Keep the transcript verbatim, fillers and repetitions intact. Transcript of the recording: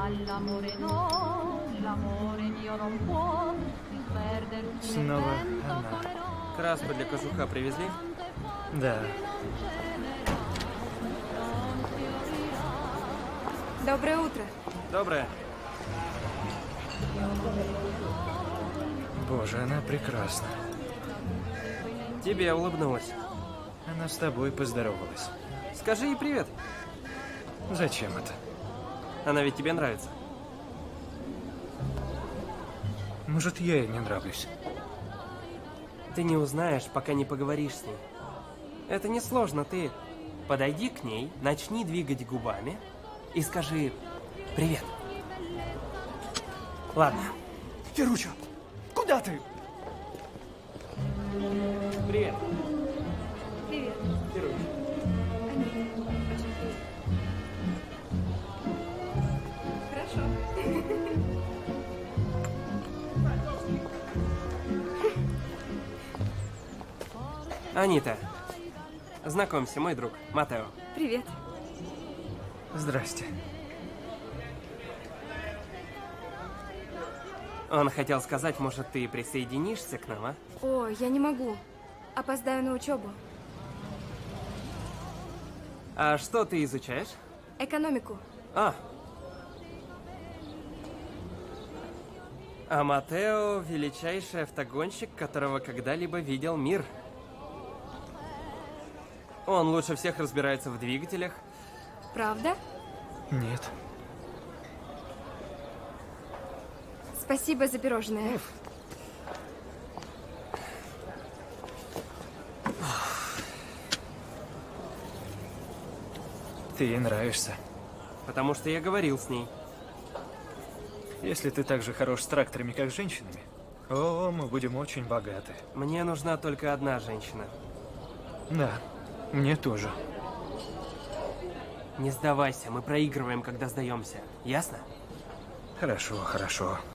Снова она. Краску для кожуха привезли? Да. Доброе утро. Доброе. Боже, она прекрасна. Тебе улыбнулась. Она с тобой поздоровалась. Скажи ей привет. Зачем это? Она ведь тебе нравится. Может, я ей не нравлюсь? Ты не узнаешь, пока не поговоришь с ней. Это несложно, ты подойди к ней, начни двигать губами и скажи «Привет». Ладно. Ферруччо, куда ты? Привет. Привет. Ферруччо. Очень приятно. Хорошо. Анита, знакомься, мой друг, Матео. Привет. Здрасте. Он хотел сказать, может, ты присоединишься к нам, а? О, я не могу. Опоздаю на учебу. А что ты изучаешь? Экономику. А. А Матео – величайший автогонщик, которого когда-либо видел мир. Он лучше всех разбирается в двигателях. Правда? Нет. Спасибо за пирожное. Ты ей нравишься. Потому что я говорил с ней. Если ты так же хорош с тракторами, как с женщинами, о, мы будем очень богаты. Мне нужна только одна женщина. Да, мне тоже. Не сдавайся, мы проигрываем, когда сдаемся. Ясно? Хорошо, хорошо.